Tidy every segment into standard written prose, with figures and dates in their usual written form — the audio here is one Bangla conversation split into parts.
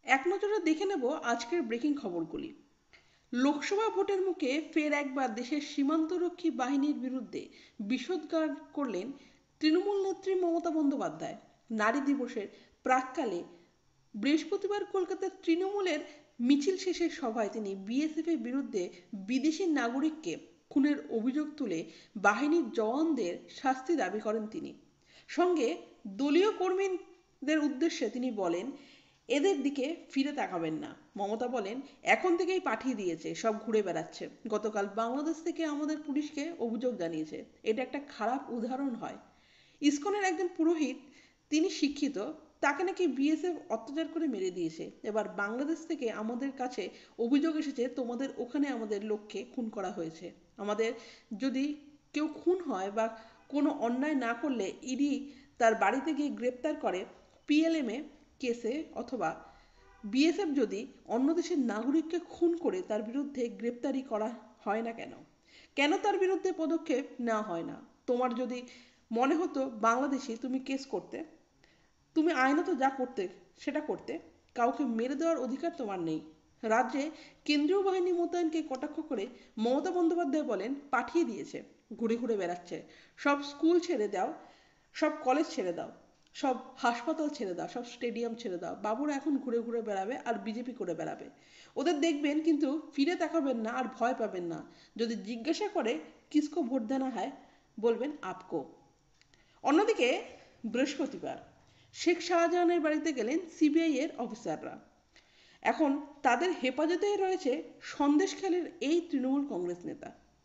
এক নজরে দেখে নেব আজকের ব্রেকিং খবরগুলি। লোকসভা ভোটের মুখে ফের একবার দেশের সীমান্তরক্ষী বাহিনীর বিরুদ্ধে বিষোদ্গার করলেন তৃণমূল নেত্রী মমতা বন্দ্যোপাধ্যায়। নারী দিবসের প্রাক্কালে বৃহস্পতিবার কলকাতার তৃণমূলের মিছিল শেষে সভায় তিনি বিএসএফ এর বিরুদ্ধে বিদেশি নাগরিককে খুনের অভিযোগ তুলে বাহিনীর জওয়ানদের শাস্তি দাবি করেন তিনি। সঙ্গে দলীয় কর্মীদের উদ্দেশ্যে তিনি বলেন, এদের দিকে ফিরে তাকাবেন না। মমতা বলেন, এখন থেকেই পাঠিয়ে দিয়েছে, সব ঘুরে বেড়াচ্ছে। গতকাল বাংলাদেশ থেকে আমাদের পুলিশকে অভিযোগ জানিয়েছে। এটা একটা খারাপ উদাহরণ হয়। ইসকনের একজন পুরোহিত, তিনি শিক্ষিত, তাকে নাকি বিএসএফ অত্যাচার করে মেরে দিয়েছে। এবার বাংলাদেশ থেকে আমাদের কাছে অভিযোগ এসেছে তোমাদের ওখানে আমাদের লোককে খুন করা হয়েছে। আমাদের যদি কেউ খুন হয় বা কোনো অন্যায় না করলে ইডি তার বাড়িতে গিয়ে গ্রেপ্তার করে পিএলএমএ কেসে, অথবা বিএসএফ যদি অন্য দেশের নাগরিককে খুন করে তার বিরুদ্ধে গ্রেপ্তারি করা হয় না কেন? কেন তার বিরুদ্ধে পদক্ষেপ নেওয়া হয় না? তোমার যদি মনে হতো বাংলাদেশে তুমি কেস করতে, তুমি আইনত যা করতে সেটা করতে, কাউকে মেরে দেওয়ার অধিকার তোমার নেই। রাজ্যে কেন্দ্রীয় বাহিনী মোতায়েনকে কটাক্ষ করে মমতা বন্দ্যোপাধ্যায় বলেন, পাঠিয়ে দিয়েছে, ঘুরে ঘুরে বেড়াচ্ছে। সব স্কুল ছেড়ে দাও, সব কলেজ ছেড়ে দাও, সব হাসপাতাল ছেড়ে দাও, সব স্টেডিয়াম ছেড়ে দাও। বাবুরা এখন ঘুরে ঘুরে বেড়াবে আর বিজেপি করে বেড়াবে। ওদের দেখবেন কিন্তু ফিরে তাকাবেন না আর ভয় পাবেন না। যদি জিজ্ঞাসা করে কিসকো ভোট দেনা হয়, বলবেন আপকো। অন্যদিকে বৃহস্পতিবার শেখ শাহজাহানের বাড়িতে গেলেন সিবিআই এর অফিসাররা। এখন তাদের হেফাজতেই রয়েছে সন্দেশখালীর এই তৃণমূল কংগ্রেস নেতা।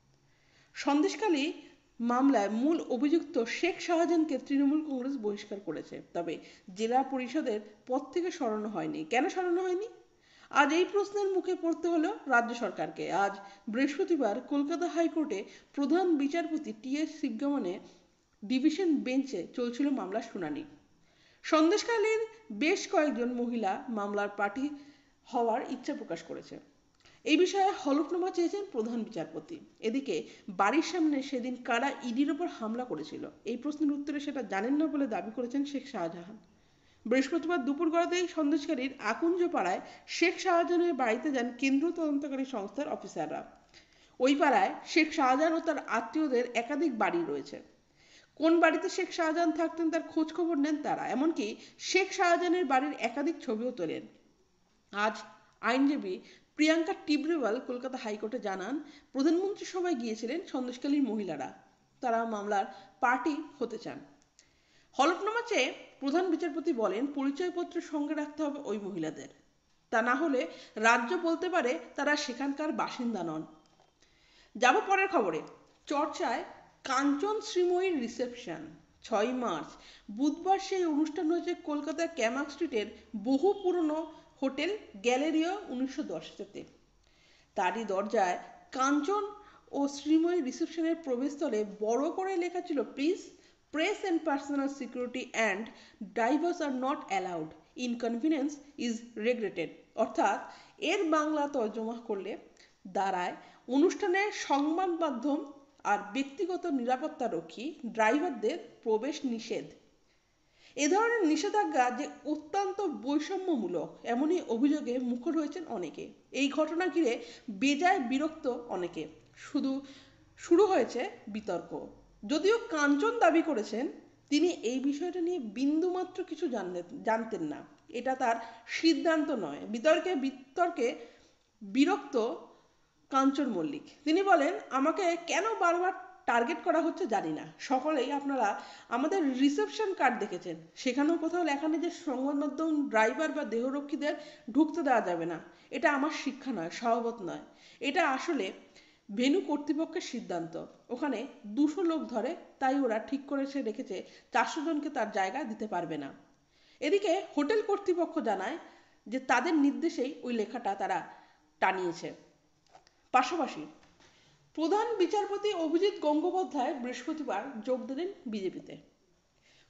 সন্দেশখালী মামলায় মূল অভিযুক্ত শেখ শাহজাহানকে তৃণমূল কংগ্রেস বহিষ্কার করেছে, তবে জেলা পরিষদের পদ থেকে সরানো হয়নি। কেন সরানো হয়নি? আজ এই প্রশ্নের মুখে পড়তে হলো রাজ্য সরকারকে। আজ বৃহস্পতিবার কলকাতা হাইকোর্টে প্রধান বিচারপতি টি.এস. সিগ্গামনের ডিভিশন বেঞ্চে চলছিল মামলার শুনানি। সন্দেশখালীর বেশ কয়েকজন মহিলা মামলার পার্টি হওয়ার ইচ্ছা প্রকাশ করেছে। এই বিষয়ে হলফনামা চেয়েছেন প্রধান বিচারপতি। এদিকে বাড়ির সামনে সেদিন কারা ইডির ওপর হামলা করেছিল, এই প্রশ্নের উত্তরে সেটা জানেন না বলে দাবি করেছেন শেখ শাহজাহান। বৃহস্পতিবার দুপুর গড়াতেই সন্দেশখালীর আকুঞ্জপাড়ায় শেখ শাহজাহানের বাড়িতে যান কেন্দ্রীয় তদন্তকারী সংস্থার অফিসাররা। ওই পাড়ায় শেখ শাহজাহান ও তার আত্মীয়দের একাধিক বাড়ি রয়েছে। কোন বাড়িতে শেখ শাহজাহান থাকতেন তার খোঁজ খবর নেন তারা। এমনকি শেখ শাহজাহানের বাড়ির একাধিক ছবিও তোলেন। আজ আইনজীবী প্রিয়াঙ্কা টিবরেওয়াল কলকাতা হাইকোর্টে জানান, প্রধানমন্ত্রী সভায় গিয়েছিলেন সন্দেশখালীর মহিলারা। তারা মামলার পার্টি হতে চান। হলফনামা চেয়ে প্রধান বিচারপতি বলেন, পরিচয়পত্র সঙ্গে রাখতে হবে ওই মহিলাদের। তা না হলে রাজ্য বলতে পারে তারা সেখানকার বাসিন্দা নন। যাব পরের খবরে। চর্চায় কাঞ্চন শ্রীময়ীর রিসেপশন। 6 মার্চ বুধবার সেই অনুষ্ঠান হয়েছে কলকাতার ক্যামাক স্ট্রিটের বহু পুরনো হোটেল গ্যালেরিয়া 1910-তে। তারই দরজায় কাঞ্চন ও শ্রীময়ী রিসেপশনের প্রবেশস্থলে বড় করে লেখা ছিল, please press and personal security and drivers are not allowed, inconvenience is regretted. অর্থাৎ এর বাংলা তর্জমা করলে দাঁড়ায়, অনুষ্ঠানের সংবাদ মাধ্যম আর ব্যক্তিগত নিরাপত্তা রক্ষী ড্রাইভারদের প্রবেশ নিষেধ। এ ধরনের নিষেধাজ্ঞা যে অত্যন্ত বৈষম্যমূলক, এমনই অভিযোগে মুখর হয়েছেন অনেকে। এই ঘটনা ঘিরে বেজায় বিরক্ত অনেকে। শুরু হয়েছে বিতর্ক। যদিও কাঞ্চন দাবি করেছেন তিনি এই বিষয়টা নিয়ে বিন্দুমাত্র কিছু জানতেন না, এটা তার সিদ্ধান্ত নয়। বিতর্কে বিরক্ত কাঞ্চন মল্লিক। তিনি বলেন, আমাকে কেন বারবার টার্গেট করা হচ্ছে জানি না। সকলেই আপনারা আমাদের রিসেপশন কার্ড দেখেছেন, সেখানেও কোথাও লেখা নেই যে সংবাদ মাধ্যম ড্রাইভার বা দেহরক্ষীদের ঢুকতে দেওয়া যাবে না। এটা আমার শিক্ষা নয়, স্বভাবত নয়। এটা আসলে ভেন্যু কর্তৃপক্ষের সিদ্ধান্ত। ওখানে 200 লোক ধরে, তাই ওরা ঠিক করেছে রেখেছে 400 জনকে তার জায়গা দিতে পারবে না। এদিকে হোটেল কর্তৃপক্ষ জানায় যে তাদের নির্দেশেই ওই লেখাটা তারা টানিয়েছে। পাশাপাশি প্রধান বিচারপতি অভিজিৎ গঙ্গোপাধ্যায় বৃহস্পতিবার যোগ দিলেন বিজেপিতে।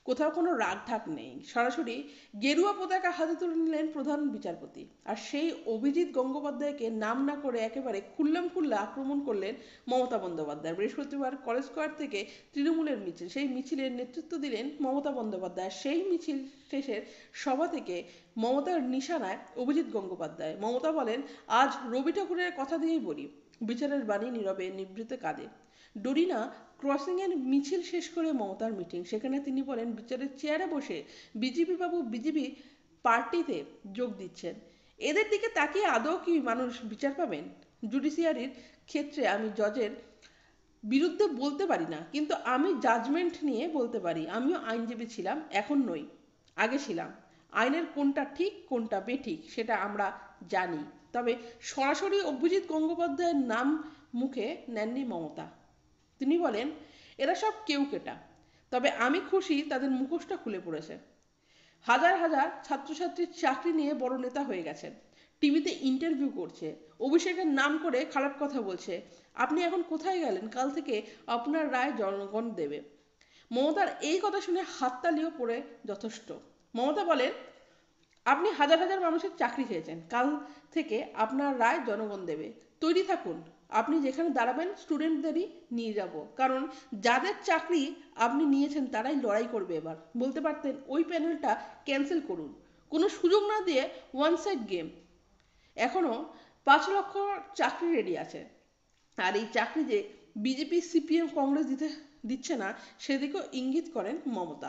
কোথাও কোনো রাগঢাক নেই, সরাসরি গেরুয়া পতাকা হাতে তুলে নিলেন প্রধান বিচারপতি। আর সেই অভিজিৎ গঙ্গোপাধ্যায়কে নাম না করে একেবারে খুল্লাম খুল্লা আক্রমণ করলেন মমতা বন্দ্যোপাধ্যায়। বৃহস্পতিবার কলেজ স্কোয়ার থেকে তৃণমূলের মিছিল, সেই মিছিলের নেতৃত্ব দিলেন মমতা বন্দ্যোপাধ্যায়। সেই মিছিল শেষের সভা থেকে মমতার নিশানায় অভিজিৎ গঙ্গোপাধ্যায়। মমতা বলেন, আজ রবি ঠাকুরের কথা দিয়েই বলি, বিচারের বাণী নীরবে নিভৃত কাঁদে। ডরিনা ক্রসিংয়ের মিছিল শেষ করে মমতার মিটিং, সেখানে তিনি বলেন, বিচারের চেয়ারে বসে বিজেপি বাবু বিজেপি পার্টিতে যোগ দিচ্ছেন, এদের দিকে তাকিয়ে আদৌ কি মানুষ বিচার পাবেন? জুডিশিয়ারির ক্ষেত্রে আমি জজের বিরুদ্ধে বলতে পারি না, কিন্তু আমি জাজমেন্ট নিয়ে বলতে পারি। আমিও আইনজীবী ছিলাম, এখন নই, আগে ছিলাম। আইনের কোনটা ঠিক কোনটা বেঠিক সেটা আমরা জানি। তবে সরাসরি অভিজিৎ গঙ্গোপাধ্যায়ের নাম মুখে নেননি মমতা। তিনি বলেন, এরা সব কেউকেটা, তবে আমি খুশি তাদের মুখোশটা খুলে পড়েছে। হাজার হাজার ছাত্রছাত্রীর চাকরি নিয়ে বড় নেতা হয়ে গেছেন, টিভিতে ইন্টারভিউ করছে, অভিষেকের নাম করে খারাপ কথা বলছে। আপনি এখন কোথায় গেলেন? কাল থেকে আপনার রায় জনগণ দেবে। মমতার এই কথা শুনে হাততালিও পড়ে যথেষ্ট। মমতা বলেন, আপনি হাজার হাজার মানুষের চাকরি খেয়েছেন, কাল থেকে আপনার রায় জনগণ দেবে। তৈরি থাকুন, আপনি যেখানে দাঁড়াবেন স্টুডেন্টদেরই নিয়ে যাব, কারণ যাদের চাকরি আপনি নিয়েছেন তারাই লড়াই করবে। এবার বলতে পারতেন ওই প্যানেলটা ক্যান্সেল করুন, কোনো সুযোগ না দিয়ে ওয়ান সাইড গেম। এখনো 5 লক্ষ চাকরি রেডি আছে, আর এই চাকরি যে বিজেপি সিপিএম কংগ্রেস দিচ্ছে না সেদিকেও ইঙ্গিত করেন মমতা।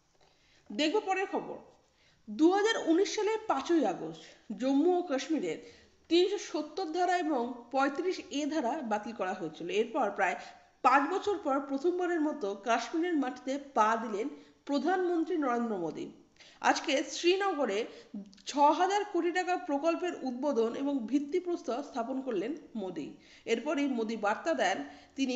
দেখব পরের খবর। 2019 সালের 5ই আগস্ট জম্মু ও কাশ্মীরের 370 ধারা এবং 35A ধারা বাতিল করা হয়েছিল। এরপর প্রায় 5 বছর পর প্রথমবারের মতো কাশ্মীরের মাটিতে পা দিলেন প্রধানমন্ত্রী নরেন্দ্র মোদী। আজকে শ্রীনগরে 6,000 কোটি টাকা প্রকল্পের উদ্বোধন এবং ভিত্তিপ্রস্তর স্থাপন করলেন মোদী। এরপরই মোদী বার্তা দেন তিনি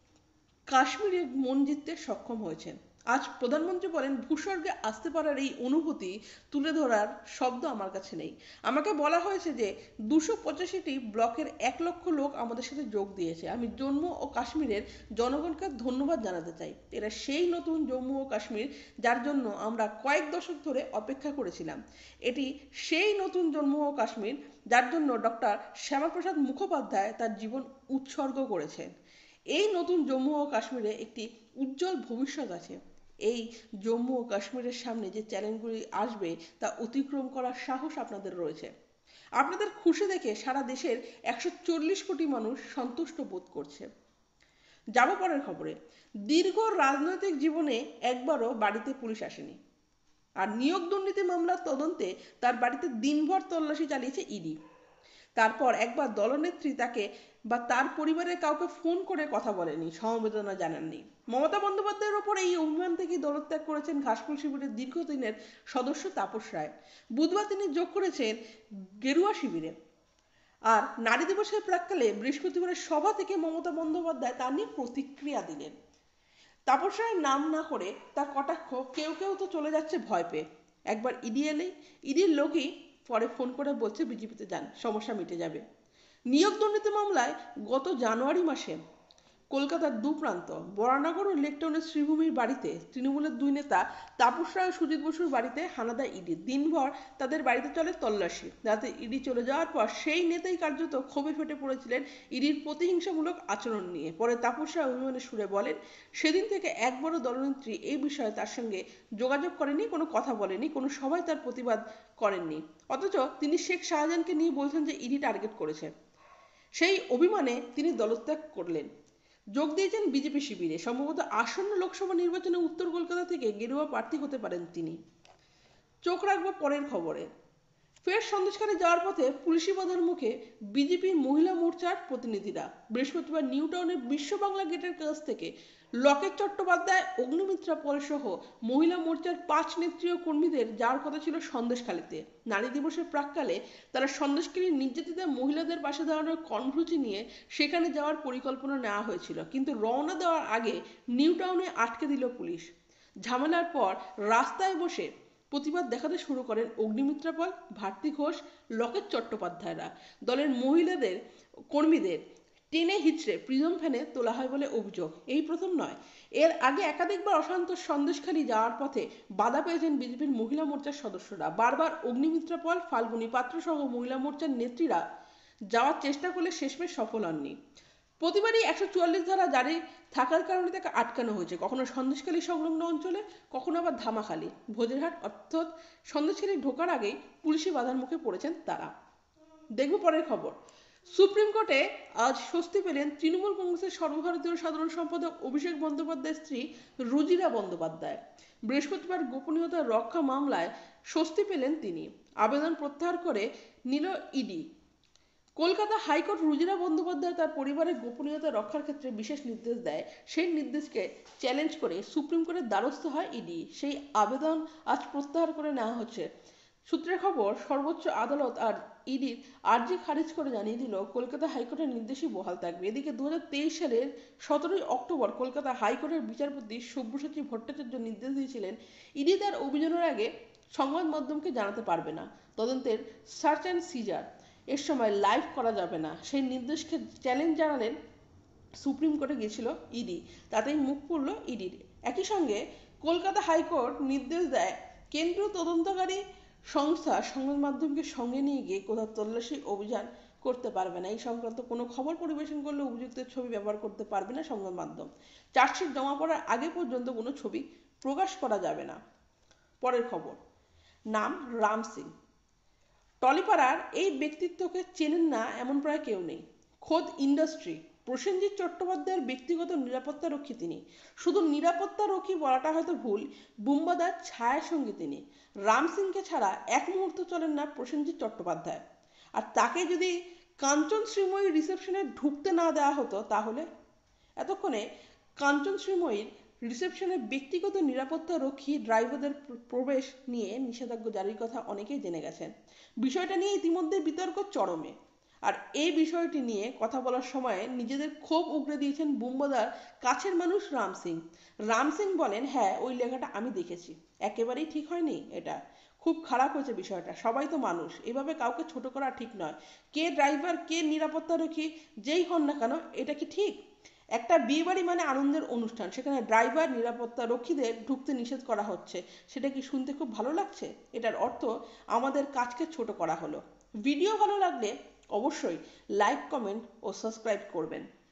কাশ্মীরের মন জিততে সক্ষম হয়েছেন। আজ প্রধানমন্ত্রী বলেন, ভূস্বর্গে আসতে পারার এই অনুভূতি তুলে ধরার শব্দ আমার কাছে নেই। আমাকে বলা হয়েছে যে 285টি ব্লকের 1 লক্ষ লোক আমাদের সাথে যোগ দিয়েছে। আমি জম্মু ও কাশ্মীরের জনগণকে ধন্যবাদ জানাতে চাই। এরা সেই নতুন জম্মু ও কাশ্মীর যার জন্য আমরা কয়েক দশক ধরে অপেক্ষা করেছিলাম। এটি সেই নতুন জম্মু ও কাশ্মীর যার জন্য ডক্টর শ্যামাপ্রসাদ মুখোপাধ্যায় তার জীবন উৎসর্গ করেছেন। এই নতুন জম্মু ও কাশ্মীরে একটি উজ্জ্বল ভবিষ্যৎ আছে। এই জম্মু ও কাশ্মীরের সামনে যে চ্যালেঞ্জগুলি আসবে তা অতিক্রম করার সাহস আপনাদের রয়েছে। আপনাদের খুশি দেখে সারা দেশের 140 কোটি মানুষ সন্তুষ্ট বোধ করছে। যাব পরের খবরে। দীর্ঘ রাজনৈতিক জীবনে একবারও বাড়িতে পুলিশ আসেনি, আর নিয়োগ দুর্নীতি মামলার তদন্তে তার বাড়িতে দিনভর তল্লাশি চালিয়েছে ইডি। তারপর একবার দলনেত্রী তাকে বা তার পরিবারের কাউকে ফোন করে কথা বলেনি, সমবেদনা জানাননি। মমতা বন্দ্যোপাধ্যায়ের ওপর এই অভিমান থেকেই দলত্যাগ করেছেন ঘাসফুল শিবিরের দীর্ঘদিনের সদস্য তাপস রায়। বুধবার তিনি যোগ করেছেন গেরুয়া শিবিরে। আর নারী দিবসের প্রাক্কালে বৃহস্পতিবারের সভা থেকে মমতা বন্দ্যোপাধ্যায় তা নিয়ে প্রতিক্রিয়া দিলেন। তাপস রায়ের নাম না করে তার কটাক্ষ, কেউ কেউ তো চলে যাচ্ছে ভয় পেয়ে। একবার ইডি এলেই ইডির লোকই পরে ফোন করে বলছে বিজেপিতে যান, সমস্যা মিটে যাবে। নিয়োগ দুর্নীতি মামলায় গত জানুয়ারি মাসে কলকাতার দুপ্রান্ত বরানগর ও লেকটাউনের শ্রীভূমির বাড়িতে তৃণমূলের 2 নেতা তাপস রায় ও সুজিত বসুর বাড়িতে হানা দেয় ইডি। দিনভর তাদের বাড়িতে চলে তল্লাশি। রাতে ইডি চলে যাওয়ার পর সেই নেতাই কার্যত ক্ষোভে ফেটে পড়েছিলেন ইডির প্রতিহিংসামূলক আচরণ নিয়ে। পরে তাপস রায় অভিমানের সুরে বলেন, সেদিন থেকে একবারও দলনেত্রী এই বিষয়ে তার সঙ্গে যোগাযোগ করেনি, কোনো কথা বলেনি, কোনো সভায় তার প্রতিবাদ করেননি। অথচ তিনি শেখ শাহজাহানকে নিয়ে বলছেন যে ইডি টার্গেট করেছে। সেই অভিমানে তিনি দলত্যাগ করলেন, যোগ দিয়েছেন বিজেপি শিবিরে। সম্ভবত আসন্ন লোকসভা নির্বাচনে উত্তর কলকাতা থেকে গেরুয়া প্রার্থী হতে পারেন তিনি। চোখ রাখবো পরের খবরে। ফের সন্দেশখালী যাওয়ার পথে পুলিশি বাধার মুখে বিজেপির মহিলা মোর্চার প্রতিনিধিরা। বৃহস্পতিবার নিউ টাউনের বিশ্ব বাংলা গেটের কাছ থেকে লকেট চট্টোপাধ্যায়, অগ্নিমিত্রা পল সহ মহিলা মোর্চার 5 নেত্রী ও কর্মীদের যাওয়ার কথা ছিল সন্দেশখালীতে। নারী দিবসের প্রাক্কালে তারা সন্দেশখালীর নির্যাতিত মহিলাদের পাশে দাঁড়ানোর কর্মসূচি নিয়ে সেখানে যাওয়ার পরিকল্পনা নেওয়া হয়েছিল, কিন্তু রওনা দেওয়ার আগে নিউ টাউনে আটকে দিল পুলিশ। ঝামেলার পর রাস্তায় বসে প্রতিবাদ দেখাতে শুরু করেন অগ্নিমিত্রা পল, ভারতী ঘোষ, লকেট চট্টোপাধ্যায়রা। দলের মহিলাদের কর্মীদের টেনে হিচড়ে প্রিজম ভ্যানে তোলা হয় বলে অভিযোগ। এই প্রথম নয়, এর আগে একাধিকবার অশান্ত সন্দেশখালী যাওয়ার পথে বাধা পেয়েছেন বিজেপির মহিলা মোর্চার সদস্যরা। বারবার অগ্নিমিত্রা পল, ফাল্গুনী পাত্র সহ মহিলা মোর্চার নেত্রীরা যাওয়ার চেষ্টা করলে শেষমেশ সফল হননি। প্রতিবারই 144 ধারা জারি থাকার কারণে তাকে আটকানো হয়েছে, কখনো সন্দেশখালী সংলগ্ন অঞ্চলে, কখনো আবার ধামাখালী, ভোজেরহাট, অর্থাৎ সন্দেশখালী ঢোকার আগেই পুলিশি বাধার মুখে পড়েছেন তারা। দেখব পরের খবর। সুপ্রিম কোর্টে আজ স্বস্তি পেলেন তৃণমূল কংগ্রেসের সর্বভারতীয় সাধারণ সম্পাদক অভিষেক বন্দ্যোপাধ্যায়ের স্ত্রী রুজিরা বন্দ্যোপাধ্যায়। বৃহস্পতিবার গোপনীয়তা রক্ষা মামলায় স্বস্তি পেলেন তিনি। আবেদন প্রত্যাহার করে নিল ইডি। কলকাতা হাইকোর্ট রুজিরা বন্দ্যোপাধ্যায় তার পরিবারের গোপনীয়তা রক্ষার ক্ষেত্রে বিশেষ নির্দেশ দেয়। সেই নির্দেশকে চ্যালেঞ্জ করে সুপ্রিম কোর্টের দ্বারস্থ হয় ইডি। সেই আবেদন আজ প্রত্যাহার করে নেওয়া হচ্ছে। সূত্রের খবর, সর্বোচ্চ আদালত আর ইডির আর্জি খারিজ করে জানিয়ে দিল কলকাতা হাইকোর্টের নির্দেশই বহাল থাকবে। এদিকে 2023 সালের 17 অক্টোবর কলকাতা হাইকোর্টের বিচারপতি সব্যসাচী ভট্টাচার্য নির্দেশ দিয়েছিলেন ইডি তার অভিযানের আগে সংবাদ মাধ্যমকে জানাতে পারবে না। তদন্তের সার্চ অ্যান্ড সিজার এর সময় লাইভ করা যাবে না। সেই নির্দেশকে চ্যালেঞ্জ জানালেন সুপ্রিম কোর্টে গিয়েছিল ইডি, তাতেই মুখ পুরল ইডির। একই সঙ্গে কলকাতা হাইকোর্ট নির্দেশ দেয় কেন্দ্রীয় তদন্তকারী সংস্থা সংবাদ মাধ্যমকে সঙ্গে নিয়ে গিয়ে কোথাও তল্লাশি অভিযান করতে পারবে না। এই সংক্রান্ত কোনো খবর পরিবেশন করলে অভিযুক্তের ছবি ব্যবহার করতে পারবে না সংবাদ মাধ্যম। চার্জশিট জমা পড়ার আগে পর্যন্ত কোনো ছবি প্রকাশ করা যাবে না। পরের খবর, নাম রাম সিং। টলিপাড়ার এই ব্যক্তিত্বকে চেনেন না এমন প্রায় কেউ নেই। খোদ ইন্ডাস্ট্রি। প্রসেনজিৎ চট্টোপাধ্যায়ের ব্যক্তিগত নিরাপত্তারক্ষী তিনি। শুধু নিরাপত্তারক্ষী বলাটা হয়তো ভুল, বুম্বাদার ছায়াসঙ্গী তিনি। রাম সিংকে ছাড়া এক মুহূর্ত চলেন না প্রসেনজিৎ চট্টোপাধ্যায়। আর তাকে যদি কাঞ্চন শ্রীময়ী রিসেপশনে ঢুকতে না দেওয়া হতো তাহলে? এতক্ষণে কাঞ্চন শ্রীময়ীর রিসেপশনে ব্যক্তিগত নিরাপত্তা রক্ষী ড্রাইভারদের প্রবেশ নিয়ে নিষেধাজ্ঞা জারির কথা অনেকেই জেনে গেছেন। বিষয়টা নিয়ে ইতিমধ্যে বিতর্ক চরমে। আর এই বিষয়টি নিয়ে কথা বলার সময় নিজেদের ক্ষোভ উগরে দিয়েছেন বুম্বাদার কাছের মানুষ রাম সিং। রাম সিং বলেন, হ্যাঁ ওই লেখাটা আমি দেখেছি, একেবারেই ঠিক হয়নি, এটা খুব খারাপ হয়েছে বিষয়টা। সবাই তো মানুষ, এভাবে কাউকে ছোট করা ঠিক নয়। কে ড্রাইভার, কে নিরাপত্তারক্ষী যেই হন না কেন, এটা কি ঠিক? একটা বিয়েবাড়ি মানে আনন্দের অনুষ্ঠান, সেখানে ড্রাইভার নিরাপত্তা রক্ষীদের ঢুকতে নিষেধ করা হচ্ছে, সেটা কি শুনতে খুব ভালো লাগছে? এটার অর্থ আমাদের কাজকে ছোট করা হলো। ভিডিও ভালো লাগলে অবশ্যই লাইক, কমেন্ট ও সাবস্ক্রাইব করবেন।